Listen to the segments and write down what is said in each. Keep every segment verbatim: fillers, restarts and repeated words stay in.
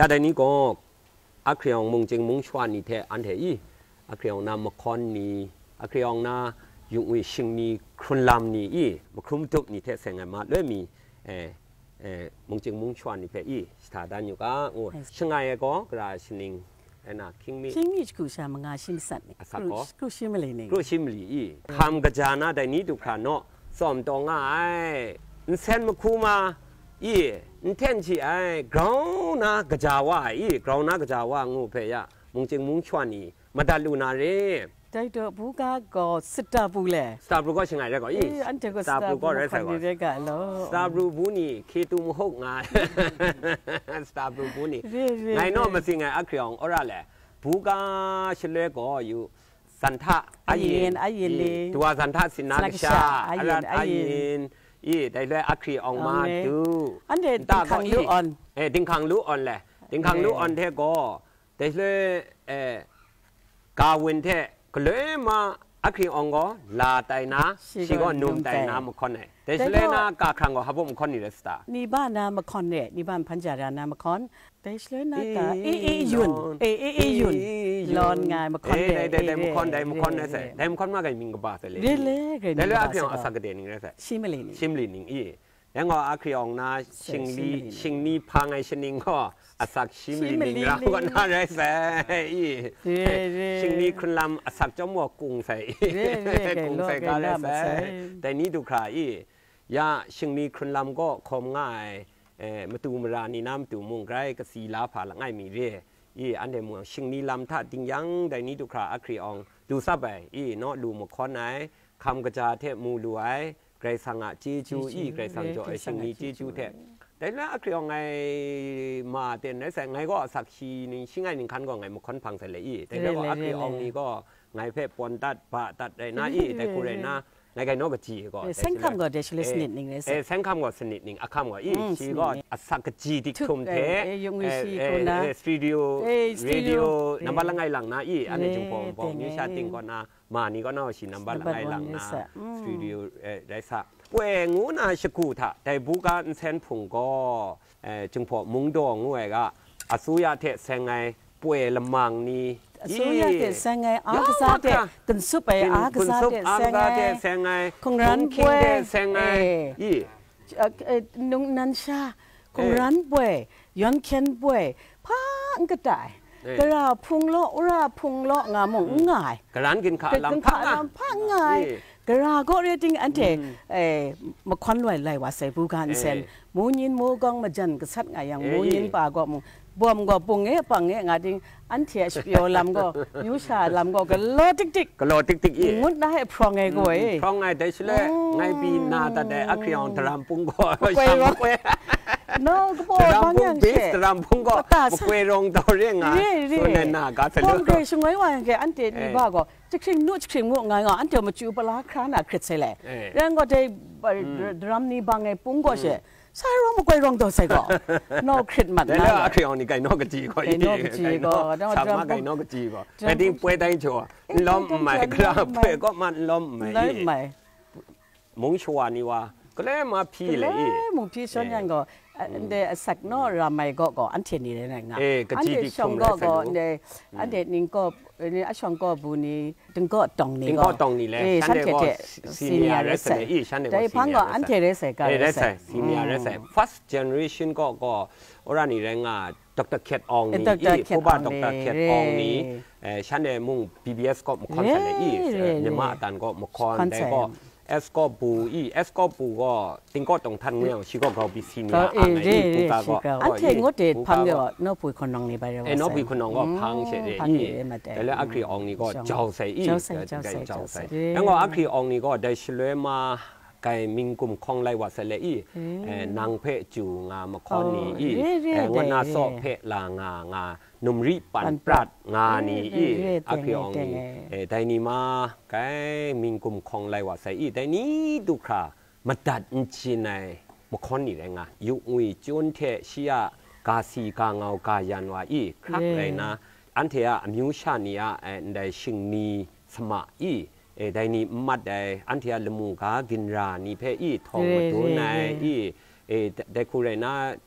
าแต่นี้ก็อักเรียงมงจิงมงชวนนี่แท้อันเทอีอักเรียงนามคอนนี่อักเรียงนายุงวิชิงนี่ครุนลำนี่อีมครุมตุบนี่แท้เสงมาเลยมีเออเออมงจิงมงชวนนี่แท้อีสถาดันอยู่ก็โอ้ช่างไงก็กระชินิงไอ้น่ะคิงมีคิงมีกูชามงาชิมสันนี่กูชิมเลยนี่กูชิมลีอีคำกระจานะแต่นี้ดูขาเนาะสอมตองง่ายนเซนมาคูมาอีนเทนชีไอ้กราวนะกระจาว่าอีกราวนะกระจาว่างูเพยะมงจิงมงชวนนี่มาดัลูนาเร่ได้ตัวผู้กาก็สตาร์บูเล่สตาร์บูก็ช่างไงได้ก็อีอันเจก็สตาร์บูก็ได้สักคนสตาร์บูบูนี่เคตุมหกงานสตาร์บูบูนี่ไงนอมาสิไงอักเรียงอร่าแหละผู้กาเฉลยก็อยู่สันทะอายินอายินเลยตัวสันทะสินาคชาอายินอายินอีได้เลยอักรีออกมาดูอันเดนติงคังลูออนเอติงคังลูออนแหละติงคังลูออนเทก็ได้เลยเออกาวินเทก็เลยมาอักรีอองก็ลาไตนะชิก็นุ่มไตนะมคนไหนแต่เลยนะกาครั้งก็ฮับผมคนนี้เลยสตานี่บ้านนะมคนเนี่ยนี่บ้านพันจารานะมคนแต่เลยนะกาเอเอยุนเอเอเอยุนลอนไงมคนเดได้ได้มคนได้มคนได้ใส่ได้มคนมาไงมิงกบ้าเลยได้เลยได้เลยอักรีอองสักเดนิงเลยใส่ชิมลินชิมลินิงอีแล้วก็อักรีอองนะชิงลีชิงนี้พังไอชินิงก็อาศักชิมลินิงเราก็น่าได้ใส่อีชิงนี้คุณลำอาศักเจ้าหมวกกุ้งใส่กุ้งใส่ก็ได้ใส่แต่นี้ดูคราอียาชิงนี้คุณลำก็คมง่ายเอ่อมาตูมรานีน้ำตูมุงไกรกสีลาผาละง่ายมีเร่อีอันเดมวงชิงนี้ลำท่าติงยังแต่นี้ดูคราอักรีอองดูซับไปอีเนาะดูหมกคอนไหนคำกระจาเทมูดูไอไกรสังอาจีจูอีไกรสังจ่อชิงนี้จีจูเทแต่แล้วอักรีอองไงมาเต็นไงแสงไงก็สักชีนี่ชิงไงหนึ่งคันก็ไงหมกคอนพังใส่เลยอีแต่แล้วอักรีอองนี่ก็ไงเพ่ปนตัดปะตัดได้นะอีแต่กูเลยนะในการโน้กจีก็เส้นคำก็เดชเลสนิดนึงเลยเส้นคำก็สนิดนึงอ่ะคำก็อีชีก็สักจีที่คุมเทสตูดิโอเรดิโอนับบัลลังไงหลังนะอีอันนี้จุงปองปองนิชาติงก็นะมานี่ก็น่าชินับบัลลังไงหลังนะสตูดิโอได้สักเวงูน่าชกูท่าแต่บุกันเส้นผงก็จุงปองมุงดองงูเองก็อสุยาเทเซงไงป่วยละมังนี่สุยาเทเซงไงอากาศเทกันสุไปอากาศเทเซงไงคงรันป่วยเซงไงอีนุ่งนันชาคงรันป่วยย้อนเข็นป่วยพังก็ได้กระราพุงโลกระพุงโลกงามงง่ายกระรันกินขาลำพังลำพังง่ายกระราก็เรียกจริงอันเทเอมาควันรวยไหลว่าใส่บุกันเซนมูยินมูกองมาจันกษัตริย์ไงอย่างมูยินป่าก็มุบวมก็ปุงเงี้ยปังเงี้ยงาจริงอันเทียสเปียวลำก็ยูชาลำก็กระโลติกติกกระโลติกติกอีงุดได้พรองไงกูเอ้พรองไงแต่เฉลยไงปีนาแต่แต่อักยองทรามปุงก็ช่างก็โน้ก็บอกบางอย่างเช่นทรามปุงก็บุกเวรงตัวเรื่องไงส่วนในหน้าก็ทะลุก็ชงไว้ว่าแกอันเทนี่บ้าก็จะชิงนู้จะชิงงูไงอ่ะอันเทมาจูบลาครานาคริสเซเลเรื่องก็ได้ดรัมนี่บางไงปุงก็เช่ใช่ร้องมาไกวร้องตัวใส่ก็นอกคริสมันนะแล้วอักยองนี่ไก่นอกกระจีก็อีนอกกระจีก็สามารถไก่นอกกระจีก็แต่ดิ้งป่วยได้ชัวล้อมใหม่กระป่วยก็มันล้อมใหม่ล้อมใหม่มุงชัวนี่ว่าก็เลยมาพี่เลยมุงพี่ส่วนยังก็เดสักนอราไม่ก็ก็อันเทนี่เลยนะอันเดชงก็ก็เดอันเดนิงก็นี่อชงก็บุนีถึงก็ตรงนี้ก็ตรงนี้แหละฉันเทเทซีเนียร์เรสเซ่แต่พังก็อันเทเรสเซ่ก็เรสเซ่ซีเนียร์เรสเซ่ first generation ก็ก็โอรานี่แรงงานดรเคทอองนี่ผู้บ้านดรเคทอองนี่ฉันเดมุ่ง บี บี เอส ก็มุขคอนเสิร์ตอีเนี่ยมาตันก็มุขคอนแต่ก็เอสก็ปูอีเอสก็ปูก็ติงก็ตรงทันเงี้ยชิก็เขาบิซีเนียอันไหนปูกาก็อันเทงก็เด็ดพังเดียวน้องปุยคนน้องนี่ไปเลยเอ้น้องปุยคนน้องก็พังเฉยเลยแต่แล้วอักรีอองนี่ก็เจ้าใส่อีเจ้าใส่เจ้าใส่แล้วก็อักรีอองนี่ก็ได้เฉลยมาไก่มิงกุมคองไลวัดเสลอีนางเพจูงามคอนนี่อีวันนาโซเพลางางานุมริปันปรัดงานี่อีอักยองนี่แต่นี่มาไก่มิงกุมคองไลวัดเสอีแต่นี่ดูครามาตัดจีนในมคอนนี่แหละงายุงวิจนเทชียกาสีกางเอากายันวาอีครับเลยนะอันเทียมิวชานีอาในชิงนีสมาอีเอได้นี่มัดได้อันที่อัลมูกากินรานี่เพอีทองมาตัวไหนอีเอได้คุเรน่า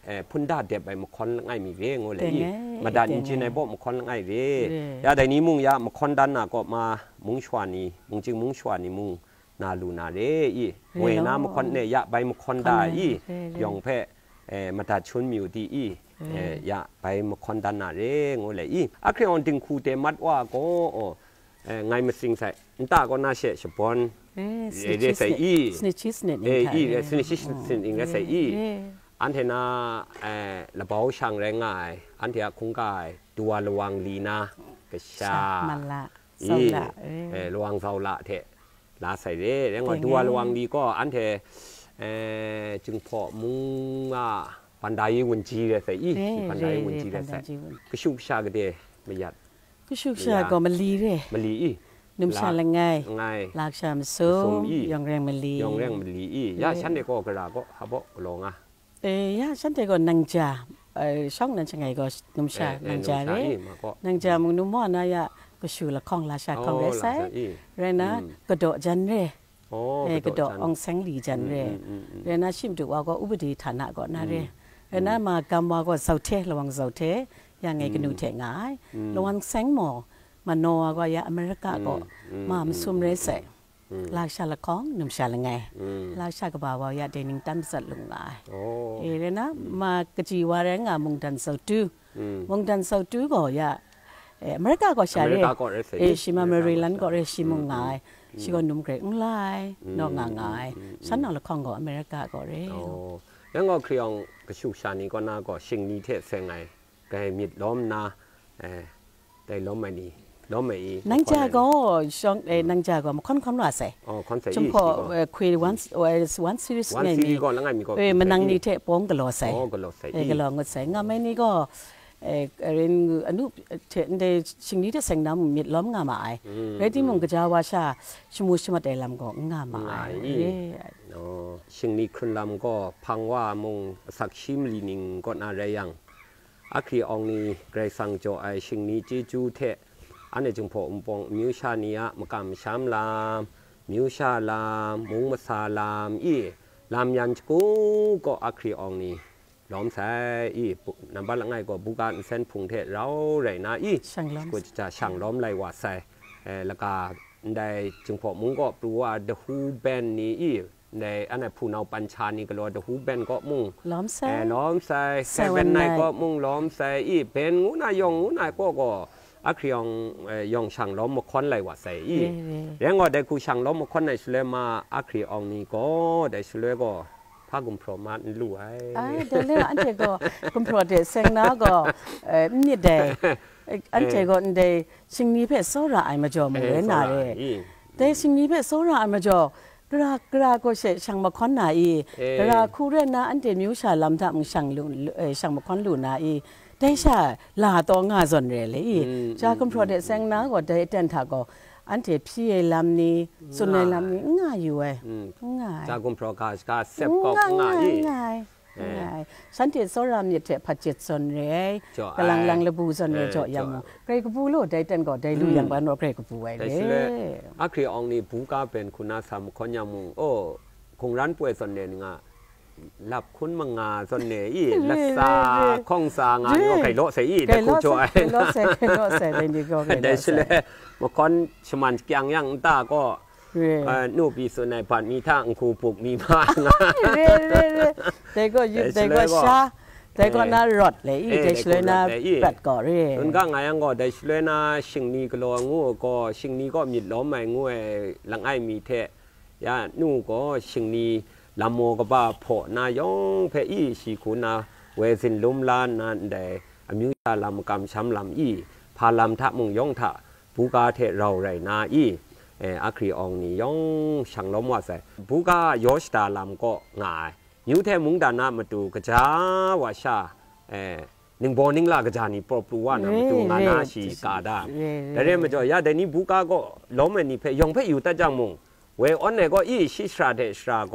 พุ่นดาเดียบไปมาคอนง่ายมีเวงโง่เลยมาดันอินจีในบ่มาคอนง่ายเวยาแต่นี้มุงยามาคอนดันน่ะก็มามุงชวานีมุงจึงมุงชวานีมุงนาลูนาเรอีมวยน้ำมาคอนเนี่ยยาใบมาคอนได้อียองแพ้มาตัดชุนมิวดีอียาใบมาคอนดันน่ะเร่งโง่เลยอีอะเคยonดึงคูเตมัดว่าก็ไงมาสิงใส่ตาก็น่าเชื่อชปอนเอเดใส่อีสนิชิสเนเออีสนิชิสเนอิงใส่อีอันเทน่าเออระเบ้าช่างแรงง่ายอันเทียคงกายตัวระวังลีนะกระชามันละอีเออระวังเสาละเทลาใส่เร่แล้วก็ตัวระวังดีก็อันเทเออจึงพอมุงอ่ะปันไดวันจีเลยใส่อีปันไดวันจีเลยใส่ก็ชุบชากระเดไม่ยัดก็ชุบชาก็มันลีเร่มันลีอีนุ่มชาละไงลากชามส้มยองแรงมันลียองแรงมันลีอีย่าฉันเด็กก็กระดาก็ฮับก็ลงอ่ะเอ้ย่าฉันเด็กก็นังจ่าเออช่องนั้นช่างไงก็นุ่มชานังจ่าเร่นังจ่ามึงนุ่มม่อนนะย่าก็ชูละข้องลาชาข้องเร่ใส่เรนะกระโดดจันเร่เออกระโดดองแสงลีจันเร่เรนะชิมดูว่าก็อุบัติฐานะก็น่าเร่เรนะมากำว่าก็เสาเทระวังเสาเทยังไงก็นุ่มเทง่ายระวังแสงหมอมาโนก็ยาอเมริกาก็มามันซุ่มเรสลากชาละของนุ่มชาละไงลากชากบ่าวว่ายาเดนิงตันสัตลงหลายเอเลยนะมากจีวาแรงอ่ะมุงดันเซาตูมุงดันเซาตูก็ยาอเมริกาก็ชาเรเอชิมาเมริลันก็เรชิมุงไงชิก็นุ่มเกรงไล่นอกงางไงฉันเอาละของก็อเมริกาก็เรยังก็เครียงกระชุกชานี้ก็น่าก็ชิงนี้เทศเสงไงก็ให้มีล้อมนาแต่ล้อมไม่ดีล้อมไม่อีนังจาก็ช่องเอนังจาก็มาค่อนข้างว่าใส่อ๋อค่อนใส่จำพอคุยวันวันซีรีส์ไงมีเออมันนังนี่เทปงก็รอใส่อ๋อก็รอใส่เออก็รองก็ใส่งาไม่นี่ก็เออเรียนอนุเทนเดชิงนี้ที่เสงน้ำมีล้อมงาหมายเรื่องที่มึงก็จะว่าชาชมูชมาแต่ลำก็งาหมายอ๋อชิงนี้ขึ้นลำก็พังว่ามึงสักชิมลีนิงก็น่าเรียงอาคีองนี้เกรซังโจไอชิงนี้จีจูเทอันนี้จึงพออุปงมิวชาเนียมกำชามลามมิวชาลามมุงมาซาลามอีลามยันกูก็อาคีองนี้ล้อมใส่อีน้ำบ้านละไงก็บุการเส้นพุงเทเราไรนะอีก็จะช่างล้อมไรว่าใส่แล้วก็ได้จึงพอมุงก็ปลูกว่าเดอะฮูแบนนี้อีในอันไหนผู้นำปัญชานี่ก็รอเดหูแบนก็มุ่งล้อมใส่ล้อมใส่แค่เป็นนายก็มุ่งล้อมใส่อีเป็นงูนายงงูนายก็ก็อักยองยองช่างล้อมมาค้นไรว่าใส่อีแล้วก็ได้คู่ช่างล้อมมาค้นในสุเลมาอักยองนี่ก็ได้สุเลก็พากุมพรมาณลู่ไอ้เดี๋ยวเรื่องอันเจก็กุมพรเดเซงนะก็เอ่อนี่เดอันเจก็เดสิ่งนี้เพื่อสู้ราไอมาจอมือน่าเลยแต่สิ่งนี้เพื่อสู้ราไอมาจอกรากราก็เสช่างมาค้นนาอีกราคู่เรนนะอันเดมิวชาลำทำช่างลุเอช่างมาค้นลุนาอีได้ชาลาตัวงาส่วนเรเลยจากคุมพรเดเซงนะก็ได้เต็นทาก็อันเดพี่ลำนี้ส่วนในลำนี้ง่ายอยู่เอ้ง่ายจากคุมพรกาสกาเซฟก็ง่ายง่ายฉันเดสรามเนี่ยเทพัดเจ็ดส่วนเรกำลังลังระบูส่วนเรจ่อยังเกรกบูโลได้เต็นก็ได้รู้อย่างบ้านเราเกรกบูไว้เลยอักรีองนี่ผู้กาเป็นคุณาสามคนยามุงโอ้คงร้านป่วยส่วนเนงอ่ะหลับคุณมังงาส่วนเนอีลัสซาข้องซางานก็ไก่โลเสียแต่คุณช่วยไก่โลเสียไก่โลเสียได้ดีก็ได้ใช่เลยบางคนชมันยังยังตาก็นูปีส่วนในผ่านมีทางคูปุกมีบ้านแต่ก็ยุบแต่ก็ชาแต่ก็น่ารอดเลยแต่ช่วยน่าปัดก่อเร่คุณก็ไงยังก็ได้ช่วยน่าสิ่งนี้ก็ลองงูก็สิ่งนี้ก็มีล้อมไม่งูหลังไอมีเทะยานูก็สิ่งนี้ลำโมก็บ่าพอนายองเพอีสีคุณนาเวสินลุมลานนั่นได้อมิวชาลำกำช้ำลำอีพาลำทะมุงย่องทะปูกาเทเราไรนาอีเอออาครีองนี่ย่องช่างล้มว่าใส่ปูกายอชตาลำก็ง่ายมิวเทมุงดานามาดูกระจาวาชาเออหนึ่งบอลหนึ่งลากระจานี่ปลอบปลูว่านะมาดูงานาชีกาดาแต่เรื่องมันจะยาเดนี่ปูกาก็ล้มอันนี้เพยองเพอยู่แต่จังมุงเวออนเนี่ยก็อีชิสราเดสราก็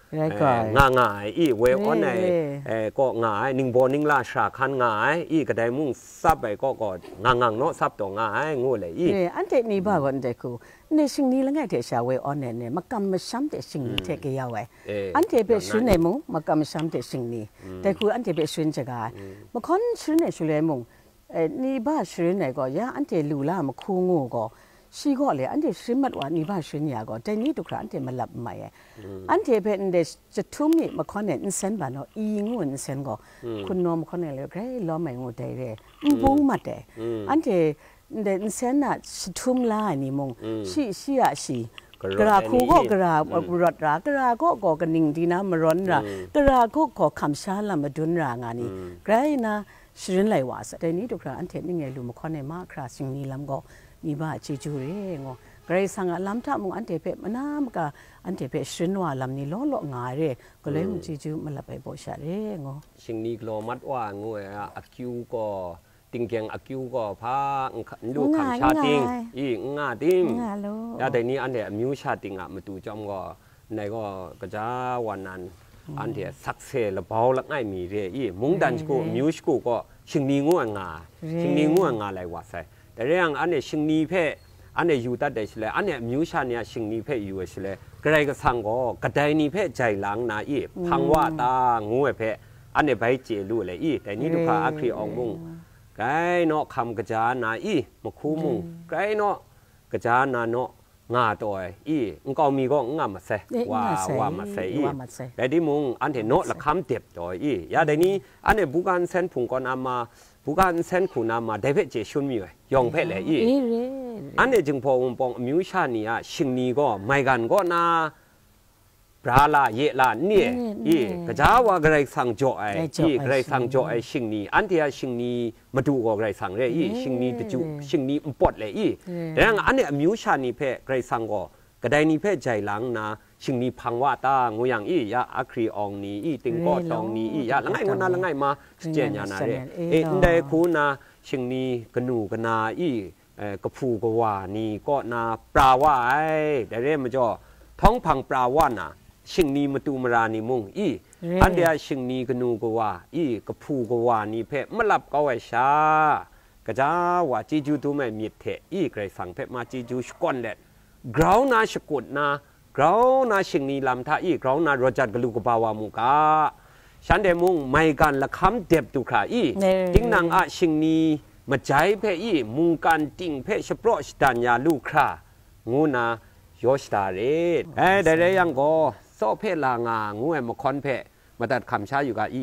ง่ายง่ายอีเวออนในก็ง่ายนิ่งบอนิ่งลาชาคันง่ายอีก็ได้มุ่งซับไปก็ก็ง่างๆเนาะซับตัวง่ายงูเลยอีอันเดนี่บ้ากันเด็กกูในสิ่งนี้แล้วไงเทชาเวออนเนี่ยมากำมาซ้ำแต่สิ่งนี้เทกยาวไว้อันเทเป็นชุนในมุ่งมากำมาซ้ำแต่สิ่งนี้แต่กูอันเทเป็นชุนจะกายมาคนชุนในชุนเลยมุ่งนี่บ้าชุนในก็ยาอันเทลูล่ามาคู่งูก็ชีก็เลยอันเทชิมัดว่านี่บ้าชุนยาก็แต่นี่ทุกครั้งอันเทมาหลับใหม่อันเทเป็นเดจะทุ่มนี่มาคนเนี่ยอินเซนบ้านเนาะอีงูอินเซนก็คุณน้องมาคนเนี่ยเลยใครล้อใหม่งูได้เลยบุ้งมัดเลยอันเทเดนเซนน่ะทุ่มล่านี่มงชีชีอะชีกระคูก็กระรถรากระก็ก็กันนิ่งดีนะมาร้อนรากระก็ก็คำชาลมาดุนรางานี่ใครนะชื่นไหลวาสแต่นี้ทุกครั้งอันเทนี่ไงลูกมาคนในมากคราสิ่งนี้ลำก็นี่บ้าจีจูเร่งใครสั่งลำท่ามงอันเทเปมันน้ำก็อันเทเปชื่นว่าลำนี้ล้อล้องาเร่ก็เลยมันจีจูมันละไปบ่ชาเร่งสิ่งนี้กลัวมัดว่างูอ่ะคิวก็ติงเกียงอากิวก็พาดูคำชาติงอีง่าติงแล้วแต่นี้อันเดียมิวชาติงอ่ะมาดูจอมก็ในก็กระจาวันนั้นอันเดียสักเซลเบาละง่ายมีเรื่องอีมุงดันสกูมิวสกูก็ชิงนี้ง่วงงาชิงนี้ง่วงงาอะไรวะใส่แต่เรื่องอันเดียชิงนี้เพ่อันเดียอยู่ตัดได้สิเลยอันเดียมิวชาเนี่ยชิงนี้เพ่อยู่สิเลยใครก็สั่งก็กระไดนี้เพ่ใจหลังนาอีพังว่าตางูเพ่อันเดียใบเจลูเลยอีแต่นี้ทุกข้าอัครีอองมุงไกเนาะคำกระจานาอีมาคู่มุงไกเนาะกระจานาเนาะงาตัวอีงก็มีก็งามาเสว่าว่ามาเสอีแต่ที่มุงอันเห็นเนาะละคำเต็บตัวอียาเดี๋ยวนี้อันเห็นบุการเซนผงก่อนอามาบุการเซนขุนามาได้เพจเจชุนมีไว้ยองเพจเลยอีอันเห็นจึงพอองปองมิวชานีอ่ะชิงนี้ก็ไม่กันก็นาปลาละเยละเนี่ยอีกระจาว่าใครสั่งจ่อไอ้อีใครสั่งจ่อไอ้ชิงนี้อันที่ชิงนี้มาดูก็ใครสั่งเลยอีชิงนี้จะจูชิงนี้ปวดเลยอีแต่ยังอันเนี้ยมิวชานีเพ่ใครสั่งก็กระไดนี้เพ่ใจหลังนะชิงนี้พังว่าตางูอย่างอียาอัครีอองนี้อีติงก็ตองนี้อียาละไงมันน่าละไงมาเจนยานาเร่เอ็นได้คูนาชิงนี้กนูกนาอีกระพูกว่านี่ก็นาปลาว่าไอ้แต่เรื่องมันจะท้องพังปลาว่าน่ะชิงนี้มาตูมารานิมุงอีอันเดียชิงนี้กนูกว่าอีกระพูกว่านี่เพ่มาหลับก็ไว้ชากระจ้าว่าจีจูตัวไม่มีเถะอีใครสั่งเพ่มาจีจูสกอนเล็ดกราวนาสกุดนากราวนาชิงนี้ลำท่าอีกราวนาโรจัดกลูกบาวามุกาฉันเดมุงไม่กันละคำเด็บตุขาอีทิ้งนางอาชิงนี้มาใจเพ่อีมุงกันติงเพ่เฉพาะสตัญญาลูกครางูนายอสตาเรดเอ้ได้ได้ยังก็โซเพลางางูเอ็มคอนเพมาตัดคำช้าอยู่กับอี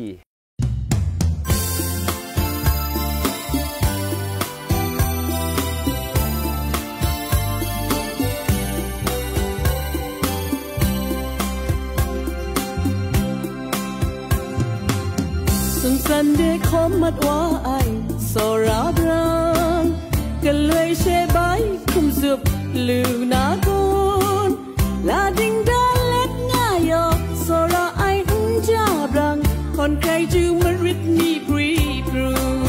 สุนสันเดคอมมัดว่าไอโซราบรังกันเลยเชบายคุมซุบลูนากุนลาดิงดาเล็ดง่ายโซราไอหุ่นจาบรังคนใครจูมาริดมีปรีปรู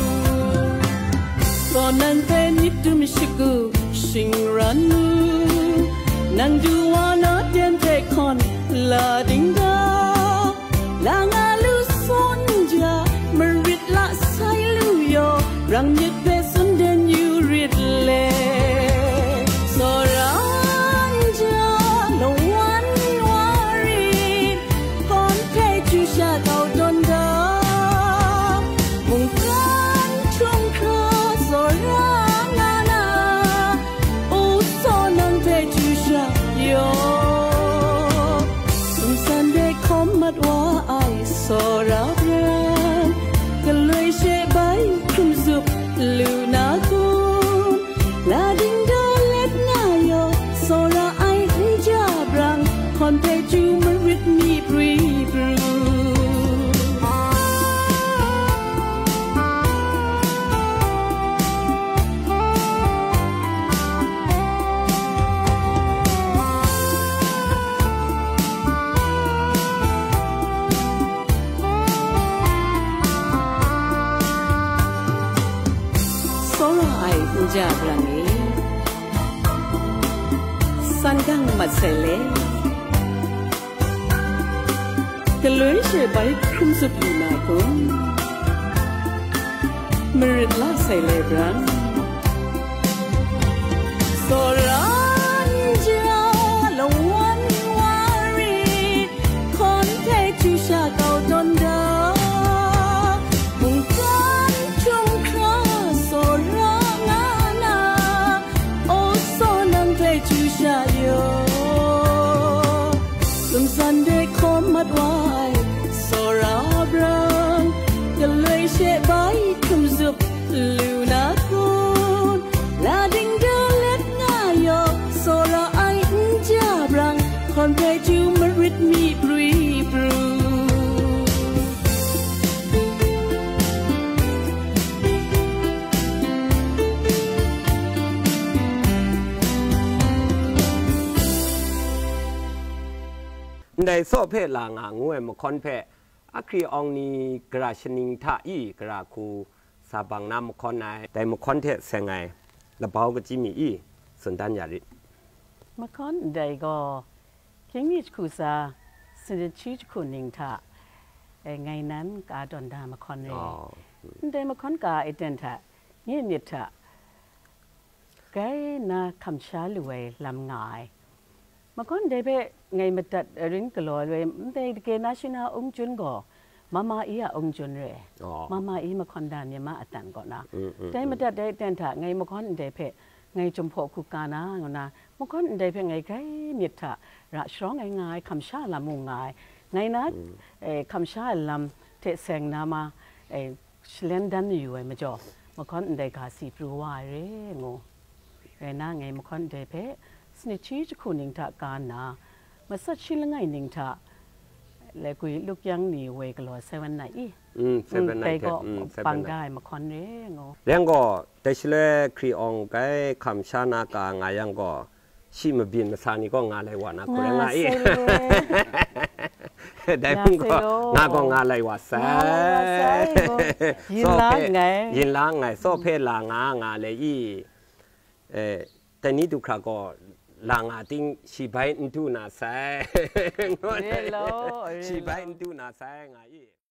ก่อนนั้นเป็นนิดดูมิชิกูชิงรันนั่งดูว่านาเดียนเทคอนลาดิงดาลางาลูซอนจามาริดละไซลูโยรังนิดเบสุนเดนยูริดเลโซราโซราบรังกันเลยเชบายคุมซุบลูนากุนลาดิงดาเล็ดง่ายโซราไอหุ่นจาบรังคอนเพจูมาริดมีปรีบรูจาบรังเอสันกังมัดเซเลกลุยเชไปคุมสุดอยู่นากุมมริดลาใส่เลบรันโซรันเจ้าละวันวารีคนเทจูชาเก่าจนเดิมมุ่งกันจุงคราโซรังานาโอโซนังเทจูชาโยลมสันเดคอมมัดไว้โซราบรังก็เลยเชไปคุมสุดลิวนาคูนลาดิงเดเล็ดง่ายโยโซราไอจาบรังคอนเพจูมริดมีปรีบรูในโซเพลางางวยมคอนเพอะครีอองนีกราชนิงทาอีกราคูซาบังนามคอนไนแต่มคอนเทเซงไงละเบาก็จิมีอีสันดันยาริมคอนใดก็เพียงนี้คูซาสินชีจคุนิงทาไงนั้นกาดอนดามคอนเรได้มคอนกาเอเดนทาเงียมิทาไกนาคำชาลวยลำงายมคอนได้ไปไงมาตัดริงกลอเลยได้เกนาชินาองจุนก็มามาอีอะองจุนเรมามาอีมาคอนดานยมาอัตันก่อนนะได้มาตัดได้เต็นถะไงมคอนได้เพไงจมพอคุกานะนะมคอนได้เพไงไกมิทะระชร้องไงไงคำชาลำมุงไงไงนะคำชาลำเทเซงนามาเลนดันอยู่ไอ้มาจ่อมคอนได้กาสีปรูวายเรงงไงนะไงมคอนได้เพสนิชีจคุนิงทะกานามาสักชิลไงนิงทะแล้วกุยลูกยังหนีเวกลอเซเว่นไนอีอืมเซเว่นไนก็ฟังได้มาคอนเร่งเรื่องก็แต่ชิเลครีอองไกคำชานากางายังก็ชิมบินมาซานี่ก็งาอะไรวะนะคนงาอีได้พุ่งก็งาก็งาอะไรวะแซ่ยินล้างไงยินล้างไงโซเพลางางาเลยอีเออแต่นี้ทุกคราก็ลางอาติงชีไปอินทูนาแซงชีไปอินทูนาแซงไง